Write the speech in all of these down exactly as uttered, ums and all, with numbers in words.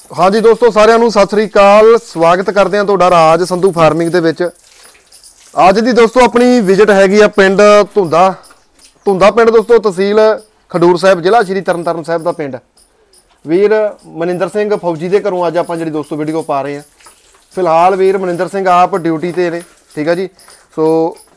हाँ जी दोस्तों सारिਆਂ ਨੂੰ सत श्री अकाल स्वागत करते हैं तुहाडा राज संधू फार्मिंग ਦੇ ਵਿੱਚ ਅੱਜ ਦੀ ਦੋਸਤੋ ਆਪਣੀ ਵਿਜ਼ਿਟ ਹੈਗੀ ਆ ਪਿੰਡ ਧੁੰਦਾ ਧੁੰਦਾ ਪਿੰਡ ਦੋਸਤੋ ਤਹਿਸੀਲ ਖਡੂਰ ਸਾਹਿਬ ਜ਼ਿਲ੍ਹਾ ਸ਼੍ਰੀ ਤਰਨਤਾਰਨ ਸਾਹਿਬ ਦਾ ਪਿੰਡ ਵੀਰ ਮਨਿੰਦਰ ਸਿੰਘ ਫੌਜੀ ਦੇ ਘਰੋਂ ਅੱਜ ਆਪਾਂ ਜਿਹੜੀ ਦੋਸਤੋ ਵੀਡੀਓ ਪਾ ਰਹੇ ਆ ਫਿਲਹਾਲ ਵੀਰ ਮਨਿੰਦਰ ਸਿੰਘ ਆਪ ਡਿਊਟੀ ਤੇ ਨੇ ਠੀਕ ਆ ਜੀ ਸੋ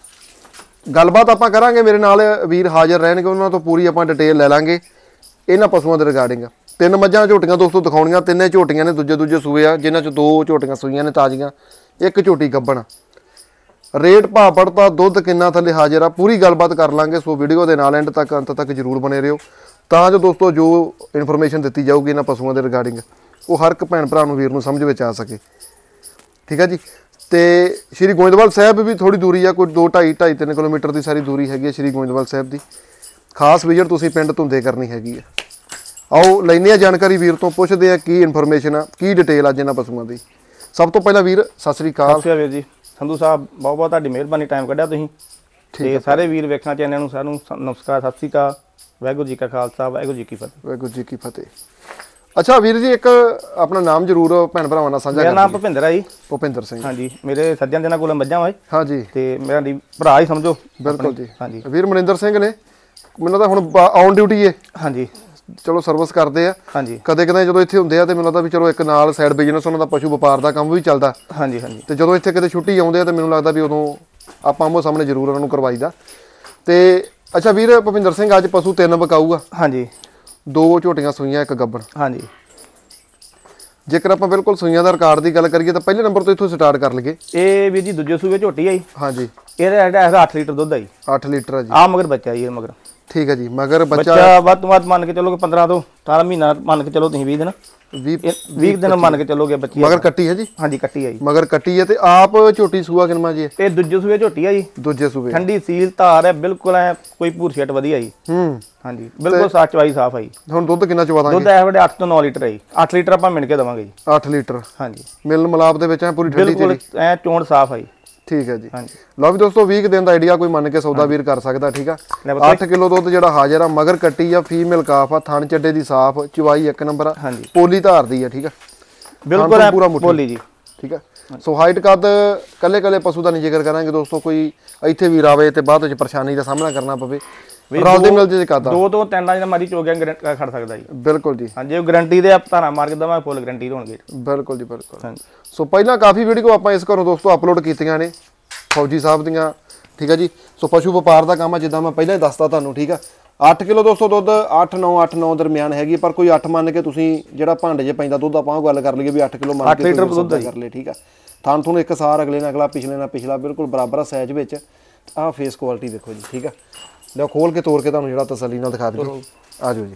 ਗੱਲਬਾਤ ਆਪਾਂ ਕਰਾਂਗੇ ਮੇਰੇ ਨਾਲ ਵੀਰ ਹਾਜ਼ਰ ਰਹਿਣਗੇ ਉਹਨਾਂ ਤੋਂ ਪੂਰੀ ਆਪਾਂ ਡਿਟੇਲ ਲੈ ਲਾਂਗੇ ਇਹਨਾਂ ਪਸ਼ੂਆਂ ਦੇ ਰਿਗਾਰਡਿੰਗ ਤਿੰਨ ਮੱਝਾਂ ਝੋਟੀਆਂ ਦੋਸਤੋ ਦਿਖਾਉਣੀਆਂ ਤਿੰਨੇ ਝੋਟੀਆਂ ਨੇ ਦੂਜੇ ਦੂਜੇ ਸੂਏ ਆ ਜਿਨ੍ਹਾਂ ਚ ਦੋ ਝੋਟੀਆਂ ਸੂਈਆਂ ਨੇ ਤਾਜ਼ੀਆਂ ਇੱਕ ਝੋਟੀ ਗੱਬਣ ਰੇਟ ਭਾਅ ਪੜਤਾ ਦੁੱਧ ਕਿੰਨਾ ਥੱਲੇ ਹਾਜ਼ਰ ਆ ਪੂਰੀ ਗੱਲਬਾਤ ਕਰ ਲਾਂਗੇ ਸੋ ਵੀਡੀਓ ਦੇ ਨਾਲ ਐਂਡ ਤੱਕ ਅੰਤ ਤੱਕ ਜਰੂਰ ਬਣੇ ਰਹੋ ਤਾਂ ਜੋ ਦੋਸਤੋ ਜੋ ਇਨਫੋਰਮੇਸ਼ਨ ਦਿੱਤੀ ਜਾਊਗੀ ਇਹਨਾਂ ਪਸ਼ੂਆਂ ਦੇ ਰਿਗਾਰਡਿੰਗ ਉਹ ਹਰ ਇੱਕ ਭੈਣ ਭਰਾ ਨੂੰ ਵੀਰ ਨੂੰ ਸਮਝ ਵਿੱਚ ਆ ਸਕੇ ਠੀਕ ਹੈ ਜੀ ਤੇ ਸ਼੍ਰੀ ਗੋਇੰਦਵਾਲ ਸਾਹਿਬ ਵੀ ਥੋੜੀ ਦੂਰੀ ਆ ਕੋਈ ਦੋ ਢਾਈ ਢਾਈ ਤਿੰਨ ਕਿਲੋਮੀਟਰ ਦੀ ਸਾਰੀ ਦੂਰੀ ਹੈਗੀ ਹੈ ਸ਼੍ਰੀ ਗੋਇੰਦਵਾਲ ਸਾਹਿਬ ਦੀ ਖਾਸ ਵਿਜ਼ਿਟ ਤੁਸੀਂ ਪਿੰਡ ਧੁੰਦੇ ਕਰਨੀ ਹੈਗੀ ਹੈ आओ लैने जानकारी वीर तो पुछते हैं की इन्फॉर्मेशन आ की डिटेल अज इन्हां पशुओं की सब तो पहला वीर सत श्री अकाल वीर जी संधू साहब बहुत बहुत तुहाडी मेहरबानी टाइम कढ़िया तुसीं ते सारे वीर वेखना चैनल नूं सानूं नमस्कार सत श्री अकाल वाहिगुरू जी का खालसा वाहिगुरू जी की फतेह वाहिगुरू जी की फतेह अच्छा वीर जी एक अपना नाम जरूर भैन भरावां नाल साझा मेरा नाम भुपिंदर है जी भुपिंदर सिंह हाँ जी मेरे सज्जन जिन्हां कोल मੱਝਾਂ वा हाँ जी ते मेरा दी भरा ही समझो बिल्कुल जी हाँ जी वीर मनिंदर सिंह ने मैनूं तां हुण ऑन ड्यूटी है हाँ जी ਚਲੋ ਸਰਵਿਸ ਕਰਦੇ ਆ ਹਾਂਜੀ ਕਦੇ ਕਦੇ ਜਦੋਂ ਇੱਥੇ ਹੁੰਦੇ ਆ ਤੇ ਮੈਨੂੰ ਲੱਗਦਾ ਵੀ ਚਲੋ ਇੱਕ ਨਾਲ ਸਾਈਡ ਬਿਜ਼ਨਸ ਉਹਨਾਂ ਦਾ ਪਸ਼ੂ ਵਪਾਰ ਦਾ ਕੰਮ ਵੀ ਚੱਲਦਾ ਹਾਂਜੀ ਹਾਂਜੀ ਤੇ ਜਦੋਂ ਇੱਥੇ ਕਿਤੇ ਛੁੱਟੀ ਆਉਂਦੇ ਆ ਤੇ ਮੈਨੂੰ ਲੱਗਦਾ ਵੀ ਉਦੋਂ ਆਪਾਂ ਆਮੋ ਸਾਹਮਣੇ ਜ਼ਰੂਰ ਉਹਨਾਂ ਨੂੰ ਕਰਵਾਈਦਾ ਤੇ ਅੱਛਾ ਵੀਰ ਭੁਪਿੰਦਰ ਸਿੰਘ ਅੱਜ ਪਸ਼ੂ ਤਿੰਨ ਵਿਕਾਊ ਆ ਹਾਂਜੀ ਦੋ ਝੋਟੀਆਂ ਸੂਈਆਂ ਇੱਕ ਗੱਬਣ ਹਾਂਜੀ ਜੇਕਰ ਆਪਾਂ ਬਿਲਕੁਲ ਸੂਈਆਂ ਦਾ ਰਿਕਾਰਡ ਦੀ ਗੱਲ ਕਰੀਏ ਤਾਂ ਪਹਿਲੇ ਨੰਬਰ ਤੋਂ ਇੱਥੋਂ ਸਟਾਰਟ ਕਰ ਲਈਏ ਇਹ ਵੀਰ ਜੀ ਦੂਜੇ ਸੂਏ ਝੋਟੀ ਆ ਜੀ ਹਾਂਜੀ ਇਹਦਾ ਹੈਗਾ ਅੱਠ ਲੀਟਰ ਦੁੱਧ ਆ ਜੀ ਅੱਠ ਲੀਟਰ ਆ ਜੀ ਆ ਮਗਰ ਬੱਚਾ ਜੀ ਇਹ ਮਗਰ ਠੀਕ ਹੈ ਜੀ ਮਗਰ ਬੱਚਾ ਬੱਚਾ ਵੱਧ ਤੋਂ ਵੱਧ ਮੰਨ ਕੇ ਚੱਲੋਗੇ ਪੰਦਰਾਂ ਤੋਂ ਅਠਾਰਾਂ ਮਹੀਨਾ ਮੰਨ ਕੇ ਚੱਲੋ ਤੁਸੀਂ ਵੀਹ ਦਿਨ ਵੀਹ ਵੀਹ ਦਿਨ ਮੰਨ ਕੇ ਚੱਲੋਗੇ ਬੱਚੀ ਮਗਰ ਕੱਟੀ ਹੈ ਜੀ ਹਾਂਜੀ ਕੱਟੀ ਆ ਜੀ ਮਗਰ ਕੱਟੀ ਹੈ ਤੇ ਆਪ ਝੋਟੀ ਸੂਆ ਕਿੰਨਾ ਜੀ ਇਹ ਦੂਜੇ ਸੂਏ ਝੋਟੀ ਆ ਜੀ ਦੂਜੇ ਸੂਏ ਠੰਡੀ ਸੀਲ ਧਾਰ ਹੈ ਬਿਲਕੁਲ ਐ ਕੋਈ ਭੂਰ ਛੇਟ ਵਧੀਆ ਜੀ ਹੂੰ ਹਾਂਜੀ ਬਿਲਕੁਲ ਸਾਚ ਵਾਈ ਸਾਫ ਆ ਜੀ ਹੁਣ ਦੁੱਧ ਕਿੰਨਾ ਚਵਾ ਦਾਂਗੇ ਦੁੱਧ ਇਹ ਵੇਲੇ ਅੱਠ ਤੋਂ ਨੌ ਲੀਟਰ ਹੈ ਜੀ ਅੱਠ ਲੀਟਰ ਆਪਾਂ ਮਿਣ ਕੇ ਦਵਾਂਗੇ ਜੀ ਅੱਠ ਲੀਟਰ ਹਾਂਜੀ ਮਿਲਨ ਮਲਾਪ ਦੇ ਵਿੱਚ ਐ ਪੂਰੀ ਠੰਡੀ ਬਿਲਕੁਲ ਐ ਚੋਣ ਸਾਫ ਆ ਜੀ ਠੀਕ ਹੈ ਜੀ ਹਾਂਜੀ ਲਓ ਵੀ ਦੋਸਤੋ ਵੀਹ ਦਿਨ ਦਾ ਆਈਡੀਆ ਕੋਈ ਮੰਨ ਕੇ ਸੌਦਾ ਵੀਰ ਕਰ ਸਕਦਾ ਠੀਕ ਆ ਅੱਠ ਕਿਲੋ ਦੁੱਧ ਜਿਹੜਾ ਹਾਜ਼ਰ ਆ ਮਗਰ ਕੱਟੀ ਆ ਫੀਮੇਲ ਕਾਫ ਆ ਥਣ ਚੱਡੇ ਦੀ ਸਾਫ ਚਵਾਈ ਇੱਕ ਨੰਬਰ ਆ ਹਾਂਜੀ ਪੋਲੀ ਧਾਰ ਦੀ ਆ ਠੀਕ ਆ ਬਿਲਕੁਲ ਪੂਰਾ ਪੋਲੀ ਜੀ ਠੀਕ ਆ ਸੋ ਹਾਈਟ ਕੱਦ ਕੱਲੇ ਕੱਲੇ ਪਸ਼ੂ ਦਾ ਨਹੀਂ ਜ਼ਿਕਰ ਕਰਾਂਗੇ ਦੋਸਤੋ ਕੋਈ ਇੱਥੇ ਵੀਰ ਆਵੇ ਤੇ ਬਾਅਦ ਵਿੱਚ ਪਰੇਸ਼ਾਨੀ ਦਾ ਸਾਹਮਣਾ ਕਰਨਾ ਪਵੇ ਰਲਦੇ ਮਿਲਦੇ ਜੇ ਕੱਦ ਦੋ ਤੋਂ ਤਿੰਨ ਜਿਹੜਾ ਮਰਜ਼ੀ ਚੋ ਗਿਆ ਖੜ ਸਕਦਾ ਜੀ ਬਿਲਕੁਲ ਜੀ ਹਾਂਜੀ ਉਹ ਗਾਰੰਟੀ ਦੇ ਧਾਰਾ ਮਾਰ ਕੇ ਦਵਾਂਗੇ ਫੁੱਲ ਗਾਰੰਟੀ ਹੋਣਗੇ ਬਿਲਕੁਲ ਜੀ ਬਿਲਕੁਲ ਹਾਂਜੀ ਸੋ ਪਹਿਲਾਂ ਕਾਫੀ ਵੀਡੀਓ ਆਪਾਂ ਇਸ ਘਰੋਂ ਦੋਸਤੋ ਅਪਲੋਡ ਕੀਤੀਆਂ ਨੇ ਫੌਜੀ ਸਾਹਿਬ ਦੀਆਂ ਠੀਕ ਆ ਜੀ ਸੋ ਪਸ਼ੂ ਵਪਾਰ ਦਾ ਕੰਮ ਆ ਜਿੱਦਾਂ ਮੈਂ ਪਹਿਲਾਂ ਹੀ ਦੱਸਤਾ ਤੁਹਾਨੂੰ ਠੀਕ ਆ ਅੱਠ ਕਿਲੋ ਦੋਸਤੋ ਦੁੱਧ ਅੱਠ ਨੌ ਅੱਠ ਨੌ ਦਰਮਿਆਨ ਹੈਗੀ ਪਰ ਕੋਈ ਅੱਠ ਮੰਨ ਕੇ ਤੁਸੀਂ ਜਿਹੜਾ ਭਾਂਡੇ 'ਚ ਪੈਂਦਾ ਦੁੱਧ ਆਪਾਂ ਉਹ ਗੱਲ ਕਰ ਲਈਏ ਵੀ ਅੱਠ ਕਿਲੋ ਮੰਨ ਕੇ ਦੁੱਧ ਕਰ ਲਏ ਠੀਕ ਆ ਥਾਂ ਤੁਹਾਨੂੰ ਇੱਕ ਸਾਰ ਅਗਲੇ ਨਾਲ ਅਗਲਾ ਪਿਛਲੇ ਨਾਲ ਪਿਛਲਾ ਬਿਲਕੁਲ ਬਰਾਬਰ ਆ ਸਾਈਜ਼ ਵਿੱਚ ਆਹ ਫੇਸ ਕੁਆਲਿਟੀ ਦੇਖੋ ਜੀ ਠੀਕ ਆ ਲਓ ਖੋਲ ਕੇ ਤੋੜ ਕੇ ਤੁਹਾਨੂੰ ਜਿਹੜਾ ਤਸੱਲੀ ਨਾਲ ਦਿਖਾ ਦਿਓ ਆ ਜਾਓ ਜੀ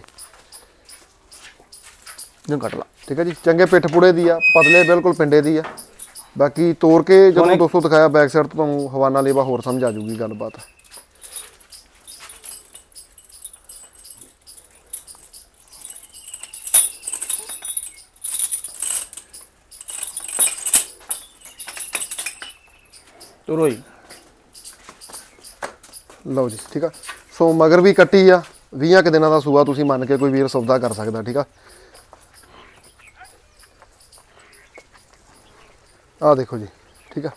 ਨੂੰ ਕੱਟ ਲਾ ਠੀਕ ਆ ਜੀ ਚੰਗੇ ਪਿੱਠ ਪੁੜੇ ਦੀ ਆ ਪਤਲੇ ਬਿਲਕੁਲ ਪਿੰਡੇ ਦੀ ਆ ਬਾਕੀ ਤੋੜ ਕੇ ਜਦੋਂ ਦੋਸਤੋ ਦਿਖਾਇਆ ਬੈਕ ਸਾਈਡ ਤੋਂ ਤੁਹਾਨੂੰ ਹਵਾਨਾ ਲੇਵਾ ਹੋਰ ਸਮਝ ਆ ਜੂਗੀ ਗੱਲਬਾਤ ਤੁਰੋ ਜੀ ਲਓ ਜੀ ਠੀਕ ਆ ਸੋ ਮਗਰ ਵੀ ਕੱਟੀ ਆ ਵੀਹ ਕੁ ਦਿਨਾਂ ਦਾ ਸੂਆ ਤੁਸੀਂ ਮੰਨ ਕੇ ਕੋਈ ਵੀਰ ਸੌਦਾ ਕਰ ਸਕਦਾ ਠੀਕ ਆ ਆ ਦੇਖੋ ਜੀ ਠੀਕ ਆ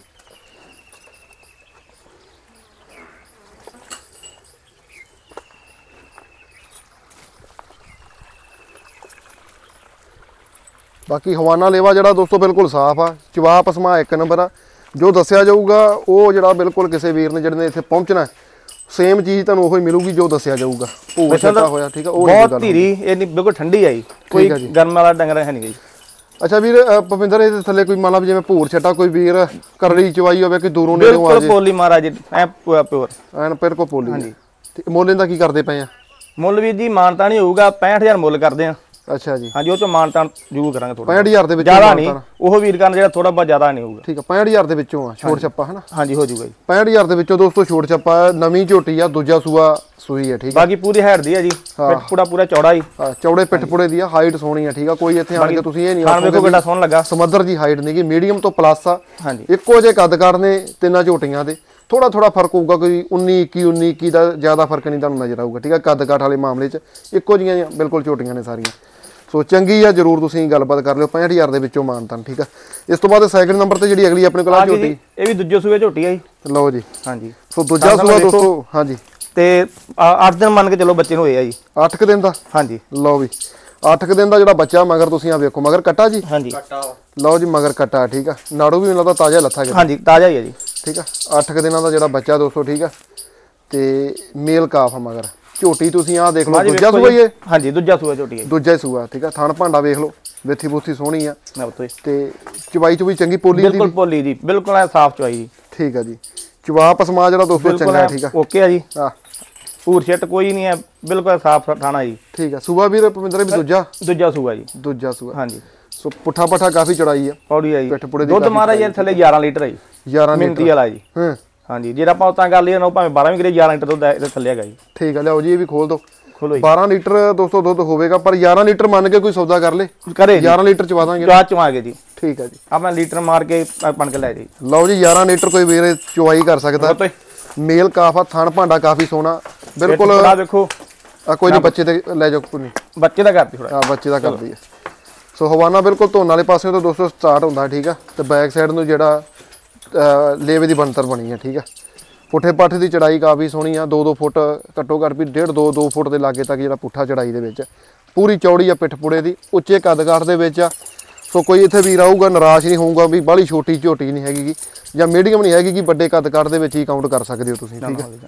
ਬਾਕੀ ਹਵਾਨਾ ਲੇਵਾ ਜਿਹੜਾ ਦੋਸਤੋ ਬਿਲਕੁਲ ਸਾਫ਼ ਆ ਚਵਾ ਪਸਮਾ ਇੱਕ ਨੰਬਰ ਆ ਜੋ ਦੱਸਿਆ ਜਾਊਗਾ ਉਹ ਜਿਹੜਾ ਬਿਲਕੁਲ ਕਿਸੇ ਵੀਰ ਨੇ ਜਿਹੜੇ ਨੇ ਇੱਥੇ ਪਹੁੰਚਣਾ ਸੇਮ ਚੀਜ਼ ਤੁਹਾਨੂੰ ਉਹੀ ਮਿਲੂਗੀ ਜੋ ਦੱਸਿਆ ਜਾਊਗਾ ਭੂਰ ਛੱਟਾ ਹੋਇਆ ਠੀਕ ਆ ਉਹ ਬਹੁਤ ਧੀਰੀ ਇਹ ਨਹੀਂ ਬਿਲਕੁਲ ਠੰਡੀ ਆਈ ਕੋਈ ਗਰਮ ਵਾਲਾ ਡੰਗਰ ਹੈ ਨਹੀਂ ਗਈ ਅੱਛਾ ਵੀਰ ਭੁਪਿੰਦਰ ਇਹਦੇ ਥੱਲੇ ਕੋਈ ਮੰਨ ਲਾ ਜਿਵੇਂ ਭੂਰ ਛੱਟਾ ਕੋਈ ਵੀਰ ਕਰੜੀ ਚਵਾਈ ਹੋਵੇ ਕਿ ਦੂਰੋਂ ਨੇੜੋਂ ਆ ਜੇ ਬਿਲਕੁਲ ਪੋਲੀ ਮਹਾਰਾਜ ਐ ਪਿਓਰ ਐਨ ਫਿਰ ਕੋ ਪੋਲੀ ਹਾਂਜੀ ਤੇ ਮੁੱਲ ਇਹਦਾ ਕੀ ਕਰਦੇ ਪਏ ਆ ਮੁੱਲ ਵੀਰ ਜੀ ਮਾਨਤਾ ਨਹੀਂ ਹੋਊਗਾ ਪੈਂਹਠ ਹਜ਼ਾਰ ਮੁੱਲ ਕਰਦੇ ਆ ਅੱਛਾ ਜੀ ਹਾਂਜੀ ਉਹ ਚੋਂ ਮਾਨਤਾ ਜ਼ਰੂਰ ਕਰਾਂਗੇ ਥੋੜਾ ਪੈਂਹਠ ਹਜ਼ਾਰ ਦੇ ਵਿੱਚ ਜ਼ਿਆਦਾ ਨਹੀਂ ਉਹ ਵੀਰ ਕਰਨ ਜਿਹੜਾ ਥੋੜਾ ਬਹੁਤ ਜ਼ਿਆਦਾ ਨਹੀਂ ਹੋਊਗਾ ਠੀਕ ਆ ਪੈਂਹਠ ਹਜ਼ਾਰ ਦੇ ਵਿੱਚੋਂ ਆ ਛੋਟ ਛੱਪਾ ਹਨਾ ਹਾਂਜੀ ਹੋ ਜਾਊਗਾ ਜੀ ਪੈਂਹਠ ਹਜ਼ਾਰ ਦੇ ਵਿੱਚੋਂ ਦੋਸਤੋ ਛੋਟ ਛੱਪਾ ਨਵੀਂ ਝੋਟੀ ਆ ਦੂਜਾ ਸੂਆ ਸੂਈ ਆ ਠੀਕ ਆ ਬਾਕੀ ਪੂਰੀ ਹੈਡ ਦੀ ਆ ਜੀ ਪਿੱਠ ਪੂੜਾ ਪੂਰਾ ਚੌੜਾ ਹੀ ਹਾਂ ਚੌੜੇ ਪਿੱਠ ਪੁੜੇ ਦੀ ਆ ਹਾਈਟ ਸੋਹਣੀ ਆ ਠੀਕ ਆ ਕੋਈ ਇੱਥੇ ਆਣ ਕੇ ਤੁਸੀਂ ਇਹ ਨਹੀਂ ਆਖੋਗੇ ਵੇਖੋ ਕਿੰਨਾ ਸੋਹਣਾ ਲੱਗਾ ਸਮੁੰਦਰ ਦੀ ਹਾਈਟ ਨਹੀਂਗੀ ਮੀਡੀਅਮ ਤੋਂ ਪਲੱਸ ਆ ਹਾਂਜੀ ਇੱਕੋ ਜਿਹੇ ਕੱਦ ਕਰਨੇ ਤਿੰਨਾਂ ਝੋਟੀਆਂ ਦੇ ਥੋੜਾ ਥੋੜਾ ਫਰਕ ਹੋਊਗਾ ਕੋਈ ਉੱਨੀ ਇੱਕੀ ਉੱਨੀ ਇੱਕੀ ਦਾ ਜ਼ਿਆਦਾ ਫਰਕ ਨਹੀਂ ਤੁਹਾਨੂੰ ਨਜ਼ਰ ਆਊਗਾ ਠੀਕ ਆ ਕੱਦ ਕਾਠ ਵਾਲੇ ਮਾਮਲੇ 'ਚ ਇੱਕੋ ਜਿਹੀਆਂ ਬਿਲਕੁਲ ਝੋਟੀਆਂ ਨੇ ਸਾਰੀਆਂ ਸੋ ਚੰਗੀ ਆ, ਜਰੂਰ ਤੁਸੀਂ ਗੱਲਬਾਤ ਕਰ ਲਿਓ। ਪੈਂਹਠ ਹਜ਼ਾਰ ਦੇ ਵਿੱਚੋਂ ਮਾਨਤਾਨ, ਠੀਕ ਆ। ਇਸ ਤੋਂ ਬਾਅਦ ਸੈਕਿੰਡ ਨੰਬਰ ਤੇ ਜਿਹੜੀ ਅਗਲੀ ਆਪਣੇ ਕੋਲ ਆ ਝੋਟੀ, ਇਹ ਵੀ ਦੂਜੇ ਸੂਏ ਝੋਟੀ ਆ ਜੀ। ਲਓ ਜੀ, ਹਾਂਜੀ। ਸੋ ਦੂਜਾ ਸੂਆ ਦੋਸਤੋ, ਹਾਂਜੀ, ਤੇ ਅੱਠ ਦਿਨ ਮੰਨ ਕੇ ਚਲੋ ਬੱਚੇ ਨੂੰ ਹੋਏ ਆ ਜੀ। ਅੱਠ ਕ ਦਿਨ ਦਾ, ਹਾਂਜੀ। ਲਓ ਵੀ ਅੱਠ ਕ ਦਿਨ ਦਾ ਜਿਹੜਾ ਬੱਚਾ ਮਗਰ ਤੁਸੀਂ ਆ ਵੇਖੋ, ਮਗਰ ਕੱਟਾ ਜੀ, ਹਾਂਜੀ। ਲਓ ਜੀ ਮਗਰ ਕੱਟਾ, ਠੀਕ ਆ। ਨਾੜੂ ਵੀ ਮੈਨੂੰ ਲੱਗਦਾ ਤਾਜ਼ਾ ਲੱਥਾ ਗਿਆ, ਹਾਂਜੀ ਤਾਜ਼ਾ ਹੀ ਹੈ ਜੀ, ਠੀਕ ਆ। ਅੱਠ ਕ ਦਿਨਾਂ ਦਾ ਜਿਹੜਾ ਬੱਚਾ ਦੋਸਤੋ, ਠੀਕ ਆ। ਤੇ ਮੇਲ ਕਾਫ ਮਗਰ ਝੋਟੀ ਤੁਸੀਂ ਆ ਦੇਖ ਲਓ, ਦੂਜਾ ਸੂਆ ਹੀ ਹੈ, ਹਾਂਜੀ ਦੂਜਾ ਸੂਆ ਝੋਟੀ ਹੈ, ਦੂਜਾ ਹੀ ਸੂਆ, ਠੀਕ ਆ। ਥਣ ਭਾਂਡਾ ਵੇਖ ਲਓ, ਵੇਥੀ ਬੂਥੀ ਸੋਹਣੀ ਆ ਤੇ ਚਵਾਈ ਚੁਈ ਚੰਗੀ, ਪੋਲੀ ਦੀ ਬਿਲਕੁਲ ਪੋਲੀ ਦੀ, ਬਿਲਕੁਲ ਐ ਸਾਫ਼ ਚਵਾਈ ਜੀ, ਠੀਕ ਆ ਜੀ। ਚਵਾ ਪਸਮਾ ਜਿਹੜਾ ਦੋਸਤੋ ਚੰਗਾ, ਠੀਕ ਆ, ਓਕੇ ਆ ਜੀ। ਹਾਂ, ਪੂਰ ਛੱਟ ਕੋਈ ਨਹੀਂ ਹੈ, ਬਿਲਕੁਲ ਸਾਫ਼ ਥਾਣਾ ਜੀ, ਠੀਕ ਆ। ਸੂਆ ਵੀਰ ਭਵਿੰਦਰ ਵੀ ਦੂਜਾ ਦੂਜਾ ਸੂਆ ਜੀ, ਦੂਜਾ ਸੂਆ, ਹਾਂਜੀ। ਸੋ ਪੁੱਠਾ ਪੱਠਾ ਕਾਫੀ ਚੜਾਈ ਆ, ਪੌੜੀ ਆ ਜੀ, ਪਿੱਠ ਪੁੜੇ ਦੀ ਦੁੱਧ ਮਾਰਾ ਜੀ ਥੱਲੇ ਗਿਆਰਾਂ ਲੀਟਰ ਹੈ ਜੀ, ਗਿਆਰਾਂ ਮਿੰਟੀ ਵਾਲਾ ਜੀ। ਹਾਂ, ਹਾਂਜੀ। ਜਿਹੜਾ ਆਪਾਂ ਉਤਾਂ ਕਰ ਲਈਏ ਨਾ, ਭਾਵੇਂ ਬਾਰਾਂ ਵੀ ਕਰੇ, ਗਿਆਰਾਂ ਲੀਟਰ ਦੁੱਧ ਇਹਦੇ ਥੱਲੇ ਹੈਗਾ ਜੀ, ਠੀਕ ਆ। ਲਿਆਓ ਜੀ, ਇਹ ਵੀ ਖੋਲ ਦੋ, ਬਾਰਾਂ ਲੀਟਰ ਦੋਸਤੋ ਦੁੱਧ ਹੋਵੇਗਾ, ਪਰ ਗਿਆਰਾਂ ਲੀਟਰ ਮੰਨ ਕੇ ਕੋਈ ਸੌਦਾ ਕਰ ਲੇ, ਕਰੇ ਗਿਆਰਾਂ ਲੀਟਰ ਚਵਾ ਦਾਂਗੇ, ਚਾਹ ਚਵਾਂਗੇ ਜੀ, ਠੀਕ ਆ ਜੀ। ਆਪਾਂ ਲੀਟਰ ਮਾਰ ਕੇ ਬਣ ਕੇ ਲੈ ਜੀ। ਲਓ ਜੀ, ਗਿਆਰਾਂ ਲੀਟਰ ਕੋਈ ਵੀਰ ਚਵਾਈ ਕਰ ਸਕਦਾ। ਮੇਲ ਕਾਫਾ, ਥਣ ਭਾਂਡਾ ਕਾਫੀ ਸੋਹਣਾ, ਬਿਲਕੁਲ। ਆ ਦੇਖੋ, ਆ ਕੋਈ ਨਹੀਂ, ਬੱਚੇ ਤੇ ਲੈ ਜਾਓ, ਕੋਈ ਨਹੀਂ, ਬੱਚੇ ਦਾ ਕਰਦੀ ਥੋੜਾ, ਆ ਬੱਚੇ ਦਾ ਕਰਦੀ ਹੈ। ਸੋ ਹਵਾਨਾ ਬਿਲਕੁਲ ਧੋਣ ਵਾਲੇ ਪਾਸੇ ਤੋਂ ਦੋਸਤੋ ਸਟਾਰਟ ਹੁੰਦਾ, ਠੀਕ ਆ। ਤੇ ਬੈਕ ਸਾਈਡ ਨੂੰ ਜਿਹੜਾ ਲੇਵੇ ਦੀ ਬਣਤਰ ਬਣੀ ਹੈ, ਠੀਕ ਆ। ਪੁੱਠੇ ਪੱਠ ਦੀ ਚੜਾਈ ਕਾਫੀ ਸੋਹਣੀ ਆ, ਦੋ ਦੋ ਫੁੱਟ ਘੱਟੋ ਘੱਟ ਵੀ ਡੇਢ ਦੋ ਦੋ ਫੁੱਟ ਦੇ ਲਾਗੇ ਤੱਕ ਜਿਹੜਾ ਪੁੱਠਾ ਚੜਾਈ ਦੇ ਵਿੱਚ ਪੂਰੀ ਚੌੜੀ ਆ, ਪਿੱਠ ਪੁੜੇ ਦੀ, ਉੱਚੇ ਕੱਦ ਕਾਠ ਦੇ ਵਿੱਚ ਆ। ਸੋ ਕੋਈ ਇੱਥੇ ਵੀਰ ਆਊਗਾ ਨਿਰਾਸ਼ ਨਹੀਂ ਹੋਊਗਾ ਵੀ ਬਾਹਲੀ ਛੋਟੀ ਝੋਟੀ ਨਹੀਂ ਹੈਗੀ ਜਾਂ ਮੀਡੀਅਮ ਨਹੀਂ ਹੈਗੀ, ਵੱਡੇ ਕੱਦ ਕਾਠ ਦੇ ਵਿੱਚ ਹੀ ਕਾਊਂਟ ਕਰ ਸਕਦੇ ਹੋ ਤੁਸੀਂ, ਠੀਕ ਆ।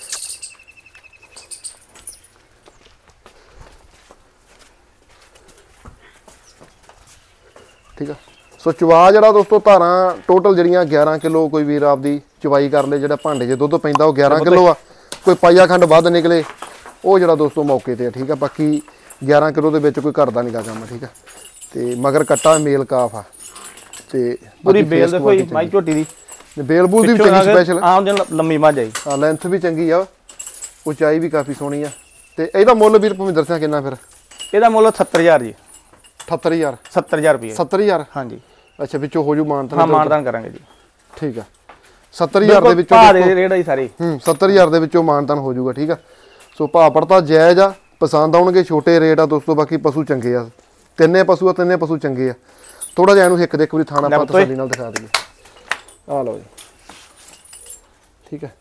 ਠੀਕ ਆ। ਸੋ ਚਵਾ ਜਿਹੜਾ ਦੋਸਤੋ ਧਾਰਾਂ ਟੋਟਲ ਜਿਹੜੀਆਂ ਗਿਆਰਾਂ ਕਿਲੋ ਕੋਈ ਵੀਰ ਆਪਦੀ ਚਵਾਈ ਕਰ ਲੇ, ਜਿਹੜਾ ਭਾਂਡੇ 'ਚ ਦੁੱਧ ਪੈਂਦਾ ਉਹ ਗਿਆਰਾਂ ਕਿਲੋ ਆ, ਕੋਈ ਪਾਈਆ ਖੰਡ ਵੱਧ ਨਿਕਲੇ ਉਹ ਜਿਹੜਾ ਦੋਸਤੋ ਮੌਕੇ ਤੇ ਆ, ਠੀਕ ਆ। ਬਾਕੀ ਗਿਆਰਾਂ ਕਿਲੋ ਦੇ ਵਿੱਚ ਕੋਈ ਘਰ ਦਾ ਨਿਕਾ ਕੰਮ, ਠੀਕ ਆ। ਤੇ ਮਗਰ ਕੱਟਾ ਮੇਲ ਕਾਫ ਆ, ਤੇ ਪੂਰੀ ਬੇਲ ਦੇਖੋ ਜੀ ਮਾਈ ਝੋਟੀ ਦੀ, ਬੇਲ ਬੂਲ ਦੀ ਵੀ ਚੰਗੀ ਸਪੈਸ਼ਲ, ਆਮ ਜਨ ਲੰਮੀ ਮੱਝ ਆਈ, ਹਾਂ ਲੈਂਥ ਵੀ ਚੰਗੀ ਆ, ਉਚਾਈ ਵੀ ਕਾਫੀ ਸੋਹਣੀ ਆ। ਤੇ ਇਹਦਾ ਮੁੱਲ ਵੀਰ ਭਵਿੰਦਰ ਸਿੰਘ ਕਿੰਨਾ ਫਿਰ? ਇਹਦਾ ਮੁੱਲ ਸੱਤਰ ਹਜ਼ਾਰ ਜੀ, ਅਠੱਤਰ ਹਜ਼ਾਰ, ਸੱਤਰ ਹਜ਼ਾਰ ਰੁਪਏ, ਸੱਤਰ ਹਜ਼ਾਰ, ਹਾਂਜੀ। ਅੱਛਾ, ਵਿੱਚੋਂ ਹੋ ਜੂ ਮਾਨਤਾਨ? ਹਾਂ, ਮਾਨਤਾਨ ਕਰਾਂਗੇ ਜੀ, ਠੀਕ ਆ। ਸੱਤਰ ਹਜ਼ਾਰ ਦੇ ਵਿੱਚੋਂ ਭਾਅ ਦੇ ਰੇਟ ਆ ਜੀ ਸਾਰੇ, ਹੂੰ, ਸੱਤਰ ਹਜ਼ਾਰ ਦੇ ਵਿੱਚੋਂ ਮਾਨਤਾਨ ਹੋ ਜੂਗਾ, ਠੀਕ ਆ। ਸੋ ਭਾਅ ਪੜਤਾ ਜਾਇਜ਼ ਆ, ਪਸੰਦ ਆਉਣਗੇ, ਛੋਟੇ ਰੇਟ ਆ ਦੋਸਤੋ। ਬਾਕੀ ਪਸ਼ੂ ਚੰਗੇ ਆ, ਤਿੰਨੇ ਪਸ਼ੂ ਆ, ਤਿੰਨੇ ਪਸ਼ੂ ਚੰਗੇ ਆ। ਥੋੜਾ ਜਿਹਾ ਇਹਨੂੰ ਇੱਕ ਦੇ ਇੱਕ ਵਾਰੀ ਥਾਣਾ ਪਾ ਤਸੱਲੀ ਨਾਲ ਦਿਖਾ ਦਈਏ, ਆ ਲਓ ਜੀ, ਠੀਕ ਆ।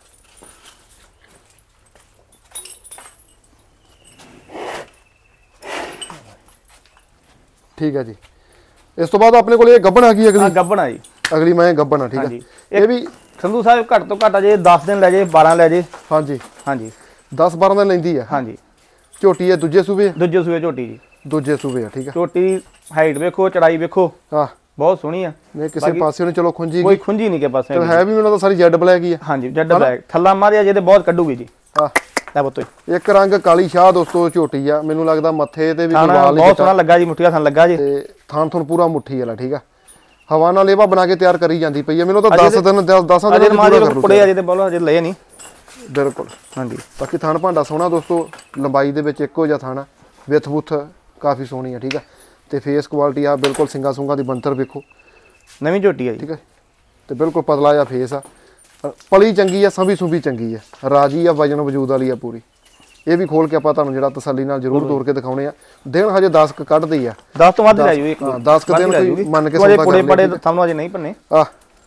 ਠੀਕ ਆ ਜੀ। ਇਸ ਤੋਂ ਬਾਅਦ ਆਪਣੇ ਕੋਲ ਇਹ ਗੱਬਣ ਆ ਗਈ, ਅਗਲੀ ਗੱਬਣ ਆ ਜੀ, ਅਗਲੀ ਮੈਂ ਗੱਬਣ ਆ, ਠੀਕ ਆ। ਇਹ ਵੀ ਸੰਧੂ ਸਾਹਿਬ ਘੱਟ ਤੋਂ ਘੱਟ ਜੇ ਦਸ ਦਿਨ ਲੈ ਜੇ, ਬਾਰਾਂ ਲੈ ਜੇ, ਹਾਂਜੀ ਹਾਂਜੀ, ਦਸ ਬਾਰਾਂ ਦਿਨ ਲੈਂਦੀ ਆ, ਹਾਂਜੀ। ਝੋਟੀ ਹੈ ਦੂਜੇ ਸੂਬੇ, ਦੂਜੇ ਸੂਬੇ ਝੋਟੀ ਜੀ, ਦੂਜੇ ਸੂਬੇ ਆ, ਠੀਕ ਆ। ਝੋਟੀ ਹਾਈਟ ਵੇਖੋ, ਚੜਾਈ ਵੇਖੋ, ਹਾਂ ਬਹੁਤ ਸੋਹਣੀ ਆ, ਨਹੀਂ ਕਿਸੇ ਪਾਸੇ ਨੂੰ ਚਲੋ ਖੁੰਜੀ, ਕੋਈ ਖੁੰਜੀ ਨਹੀਂ ਕੇ ਪਾਸੇ ਹੈ ਵੀ, ਮੈਨੂੰ ਤਾਂ ਸਾਰੀ ਜੈਡ ਬਲੈਕ ਹੀ ਆ, ਹਾਂਜੀ ਜੈਡ ਬਲੈਕ। ਥੱਲਾ ਮਾਰਿਆ ਜੇ ਤੇ ਬਹੁਤ ਕੱਢੂਗੀ ਜੀ, ਹਾਂ। ਇੱਕ ਰੰਗ ਕਾਲੀ ਸ਼ਾਹ ਦੋਸਤੋ ਝੋਟੀ ਆ, ਮੈਨੂੰ ਲੱਗਦਾ ਮੱਥੇ ਤੇ ਵੀ ਬਹੁਤ ਸੋਹਣਾ ਲੱਗਾ ਜੀ, ਮੁੱਠੀਆ ਥਣ ਲੱਗਾ ਜੀ, ਤੇ ਥਣ ਥਣ ਪੂਰਾ ਮੁੱਠੀ ਵਾਲਾ, ਠੀਕ ਆ। ਹਵਾਨਾ ਲੇਵਾ ਬਣਾ ਕੇ ਤਿਆਰ ਕਰੀ ਜਾਂਦੀ ਪਈ ਆ, ਮੈਨੂੰ ਤਾਂ ਦਸ ਦਿਨ ਦਸਾਂ ਦਿਨ ਪੁੜੇ ਅਜੇ ਤੇ ਬੋਲੋ ਅਜੇ ਲਏ ਨਹੀਂ, ਬਿਲਕੁਲ, ਹਾਂਜੀ। ਬਾਕੀ ਥਣ ਭਾਂਡਾ ਸੋਹਣਾ ਦੋਸਤੋ, ਲੰਬਾਈ ਦੇ ਵਿੱਚ ਇੱਕੋ ਜਿਹਾ ਥਣ, ਵਿੱਥ ਬੁੱਥ ਕਾਫੀ ਸੋਹਣੀ ਆ, ਠੀਕ ਆ। ਤੇ ਫੇਸ ਕੁਆਲਿਟੀ ਆ ਬਿਲਕੁਲ, ਸਿੰਗਾ ਸੁੰਗਾ ਦੀ ਬਣਤਰ ਵੇਖੋ, ਨਵੀਂ ਝੋਟੀ ਆ, ਠੀਕ ਆ। ਤੇ ਬਿਲਕੁਲ ਪਤਲਾ ਜਿਹਾ ਫੇਸ ਆ, ਪਲੀ ਚੰਗੀ ਆ, ਸੰਭੀ ਸੁੰਭੀ ਚੰਗੀ ਆ, ਰਾਜੀ ਆ, ਵਜਨ ਵਜੂਦ ਵਾਲੀ ਆ ਪੂਰੀ। ਇਹ ਵੀ ਖੋਲ ਕੇ ਆਪਾਂ ਤੁਹਾਨੂੰ ਜਿਹੜਾ ਤਸੱਲੀ ਨਾਲ ਜ਼ਰੂਰ ਤੋੜ ਕੇ ਦਿਖਾਉਣੇ ਆ। ਦਿਨ ਹਜੇ ਦਸ ਕ ਕੱਢਦੀ ਆ, ਦਸ ਤੋਂ ਵੱਧ ਲੈ ਜਾਓ, ਇੱਕ ਹਾਂ ਦਸ ਕ ਦਿਨ ਕੋਈ ਮੰਨ ਕੇ ਸੌਦਾ ਕਰ ਲੈ, ਪੜੇ ਸਾਨੂੰ ਅਜੇ ਨਹੀਂ ਪੰਨੇ ਆ।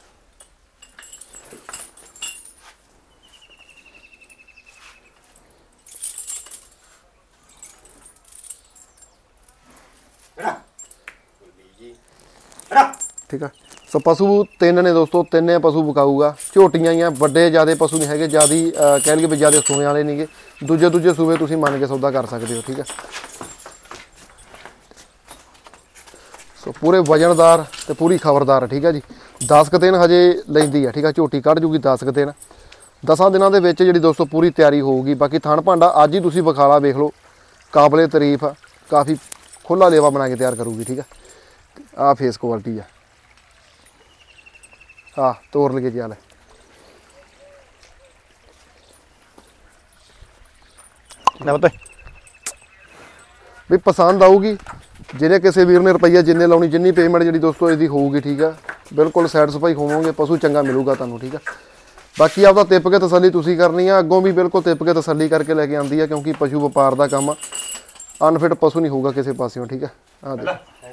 ਠੀਕ ਆ। ਸੋ ਪਸ਼ੂ ਤਿੰਨ ਨੇ ਦੋਸਤੋ, ਤਿੰਨੇ ਪਸ਼ੂ ਵਿਕਾਊਗਾ, ਝੋਟੀਆਂ ਹੀ ਆ, ਵੱਡੇ ਜਿਆਦੇ ਪਸ਼ੂ ਨਹੀਂ ਹੈਗੇ, ਜਿਆਦੀ ਕਹਿ ਲਈਏ ਵੀ ਜਿਆਦੇ ਸੂਏ ਵਾਲੇ ਨਹੀਂਗੇ, ਦੂਜੇ ਦੂਜੇ ਸੂਏ ਤੁਸੀਂ ਮੰਨ ਕੇ ਸੌਦਾ ਕਰ ਸਕਦੇ ਹੋ, ਠੀਕ ਆ। ਸੋ ਪੂਰੇ ਵਜਨਦਾਰ ਤੇ ਪੂਰੀ ਖਬਰਦਾਰ, ਠੀਕ ਆ ਜੀ। ਦਸ ਕੁ ਦਿਨ ਹਜੇ ਲੈਂਦੀ ਆ, ਠੀਕ ਆ। ਝੋਟੀ ਕੱਢ ਜੂਗੀ ਦਸ ਕੁ ਦਿਨ, ਦਸਾਂ ਦਿਨਾਂ ਦੇ ਵਿੱਚ ਜਿਹੜੀ ਦੋਸਤੋ ਪੂਰੀ ਤਿਆਰੀ ਹੋਊਗੀ। ਬਾਕੀ ਥਣ ਭਾਂਡਾ ਅੱਜ ਹੀ ਤੁਸੀਂ ਵਿਖਾਲਾ ਵੇਖ ਲਓ, ਕਾਬਲੇ ਤਾਰੀਫ ਆ, ਕਾਫੀ ਖੁੱਲਾ ਲੇਵਾ ਬਣਾ ਕੇ ਤਿਆਰ ਕਰੂਗੀ, ਠੀਕ ਆ। ਆ ਫੇਸ ਕੁਆਲਿਟੀ ਆ, ਆ ਤੋੜ ਲਗੇ ਚੱਲ, ਵੀ ਪਸੰਦ ਆਊਗੀ। ਜਿਹਨੇ ਕਿਸੇ ਵੀਰ ਨੇ ਰੁਪਈਆ ਜਿੰਨੇ ਲਾਉਣੀ, ਜਿੰਨੀ ਪੇਮੈਂਟ ਜਿਹੜੀ ਦੋਸਤੋ ਇਹਦੀ ਹੋਊਗੀ, ਠੀਕ ਆ। ਬਿਲਕੁਲ ਸੈਟੀਸਫਾਈ ਹੋਵੋਗੇ, ਪਸ਼ੂ ਚੰਗਾ ਮਿਲੂਗਾ ਤੁਹਾਨੂੰ, ਠੀਕ ਆ। ਬਾਕੀ ਆਪਦਾ ਤਿੱਪ ਕੇ ਤਸੱਲੀ ਤੁਸੀਂ ਕਰਨੀ ਆ, ਅੱਗੋਂ ਵੀ ਬਿਲਕੁਲ ਤਿੱਪ ਕੇ ਤਸੱਲੀ ਕਰਕੇ ਲੈ ਕੇ ਆਉਂਦੀ ਆ, ਕਿਉਂਕਿ ਪਸ਼ੂ ਵਪਾਰ ਦਾ ਕੰਮ ਆ। ਅਨਫਿਟ ਪਸ਼ੂ ਨਹੀਂ ਹੋਊਗਾ ਕਿਸੇ ਪਾਸਿਓਂ ਠੀਕ ਹੈ। ਆ ਦੇ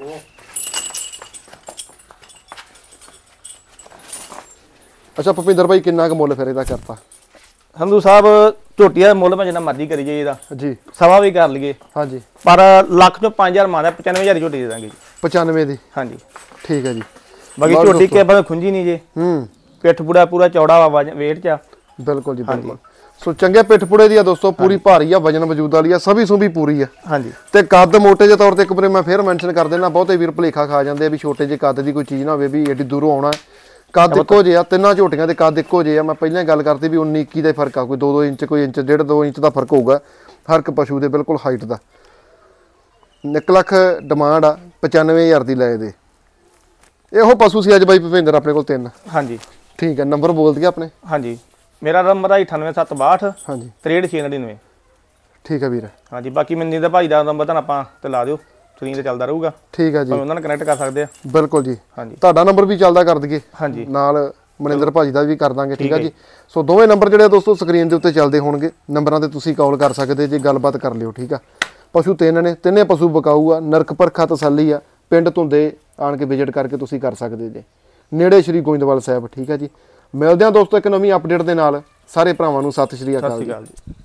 ਅੱਛਾ ਭੁਪਿੰਦਰ ਭਾਈ ਕਿੰਨਾ ਕੁ ਮੁੱਲ ਫਿਰ ਇਹਦਾ ਕਰਤਾ? ਸੰਧੂ ਸਾਹਿਬ ਝੋਟੀ ਦਾ ਮੁੱਲ ਮੈਂ ਜਿੰਨਾ ਮਰਜ਼ੀ ਕਰੀ ਜਾਈਏ ਇਹਦਾ ਜੀ, ਸਵਾ ਵੀ ਕਰ ਲਈਏ ਹਾਂਜੀ, ਪਰ ਲੱਖ ਚੋਂ ਪੰਜ ਹਜ਼ਾਰ ਮਾਰਦਾ ਪਚਾਨਵੇਂ ਹਜ਼ਾਰ ਝੋਟੀ ਦੇ ਦਾਂਗੇ ਜੀ। ਪਚਾਨਵੇਂ ਦੀ? ਹਾਂਜੀ ਠੀਕ ਹੈ ਜੀ। ਬਾਕੀ ਝੋਟੀ ਕੇ ਬੰਦੇ ਖੁੰਜੀ ਨਹੀਂ ਜੇ। ਹੂੰ ਪਿੱਠ ਪੂੜਾ ਪੂਰਾ ਚੌੜਾ ਵਾ ਵੇਟ ਚ। ਬਿਲਕੁਲ ਜੀ ਬਿਲਕੁਲ। ਸੋ ਚੰਗੇ ਪਿੱਠ ਪੁੜੇ ਦੀ ਆ ਦੋਸਤੋ, ਪੂਰੀ ਭਾਰੀ ਆ, ਵਜਨ ਵਜੂਦ ਵਾਲੀ ਆ, ਸਭੀ ਸੁਭੀ ਪੂਰੀ ਆ। ਹਾਂਜੀ ਤੇ ਕੱਦ ਮੋਟੇ ਜਿਹੇ ਤੌਰ ਤੇ ਇੱਕ ਵਾਰ ਮੈਂ ਫੇਰ ਮੈਂਸ਼ਨ ਕਰ ਦੇਣਾ, ਬਹੁਤੇ ਵੀਰ ਭੁਲੇਖਾ ਖਾ ਜਾਂਦੇ ਆ ਵੀ ਛੋਟੇ ਜਿਹੇ ਕੱਦ ਦੀ ਕੋਈ ਚੀਜ਼ ਨਾ ਹੋਵੇ, ਵੀ ਏਡੀ ਦੂਰੋਂ ਆਉਣਾ। ਕੱਦ ਇੱਕੋ ਜਿਹਾ, ਤਿੰਨਾਂ ਝੋਟੀਆਂ ਦੇ ਕੱਦ ਇੱਕੋ ਜਿਹੇ ਆ। ਮੈਂ ਪਹਿਲਾਂ ਹੀ ਗੱਲ ਕਰਤੀ ਵੀ ਉੱਨੀ ਇੱਕੀ ਦਾ ਫਰਕ ਆ, ਕੋਈ ਦੋ ਦੋ ਇੰਚ, ਕੋਈ ਇੰਚ ਡੇਢ ਦੋ ਇੰਚ ਦਾ ਫਰਕ ਹੋਊਗਾ ਹਰ ਇੱਕ ਪਸ਼ੂ ਦੇ ਬਿਲਕੁਲ ਹਾਈਟ ਦਾ। ਇੱਕ ਲੱਖ ਡਿਮਾਂਡ ਆ, ਪਚਾਨਵੇਂ ਹਜ਼ਾਰ ਦੀ ਲੈ ਦੇ। ਇਹੋ ਪਸ਼ੂ ਸੀ ਅੱਜ ਬਾਈ ਭੁਪਿੰਦਰ ਆਪਣੇ ਕੋਲ ਤਿੰਨ। ਹਾਂਜੀ ਠੀਕ ਹੈ, ਨੰਬਰ ਬੋਲ ਦਈਏ ਆਪਣੇ? ਹਾਂਜੀ ਮੇਰਾ ਨੰਬਰ ਹੈ ਅਠਾਨਵੇਂ ਸੱਤ ਬਾਹਠ ਹਾਂਜੀ ਤਰੇਹਠ ਛੇ ਨੜਿਨਵੇਂ। ਠੀਕ ਹੈ ਵੀਰ। ਹਾਂਜੀ ਬਾਕੀ ਮੈਨੂੰ ਦਾ ਭਾਈ ਦਾ ਨੰਬਰ ਤਾਂ ਆਪਾਂ ਤੇ ਲਾ ਦਿਓ, ਸਕਰੀਨ ਤੇ ਚੱਲਦਾ ਰਹੂਗਾ। ਠੀਕ ਹੈ ਜੀ, ਉਹਨਾਂ ਨਾਲ ਕਨੈਕਟ ਕਰ ਸਕਦੇ ਆ। ਬਿਲਕੁਲ ਜੀ। ਹਾਂਜੀ ਤੁਹਾਡਾ ਨੰਬਰ ਵੀ ਚੱਲਦਾ ਕਰ ਦਈਏ ਹਾਂਜੀ, ਨਾਲ ਮਨਿੰਦਰ ਭਾਜੀ ਦਾ ਵੀ ਕਰ ਦਾਂਗੇ। ਠੀਕ ਹੈ ਜੀ। ਸੋ ਦੋਵੇਂ ਨੰਬਰ ਜਿਹੜੇ ਦੋਸਤੋ ਸਕਰੀਨ ਦੇ ਉੱਤੇ ਚੱਲਦੇ ਹੋਣਗੇ, ਨੰਬਰਾਂ ਤੇ ਤੁਸੀਂ ਕਾਲ ਕਰ ਸਕਦੇ ਜੀ, ਗੱਲਬਾਤ ਕਰ ਲਿਓ। ਠੀਕ ਆ। ਪਸ਼ੂ ਤਿੰਨ ਨੇ, ਤਿੰਨੇ ਪਸ਼ੂ ਬਕਾਊ ਆ, ਨਰਕ ਪਰਖਾ ਤਸੱਲੀ ਆ। ਪਿੰਡ ਧੁੰਦੇ ਆਣ ਕੇ ਵਿਜ਼ਿਟ ਕਰਕੇ ਤੁਸੀਂ ਕਰ ਸਕਦੇ ਜੀ, ਨੇੜੇ ਸ਼੍ਰੀ ਗੋਇੰਦਵਾਲ ਸਾਹਿਬ। ਠੀਕ ਹੈ ਜੀ। ਮਿਲਦੇ ਹਾਂ ਦੋਸਤੋ ਇੱਕ ਨਵੀਂ ਅਪਡੇਟ ਦੇ ਨਾਲ। ਸਾਰੇ ਭਰਾਵਾਂ ਨੂੰ ਸਤਿ ਸ਼੍ਰੀ ਅਕਾਲ ਜੀ।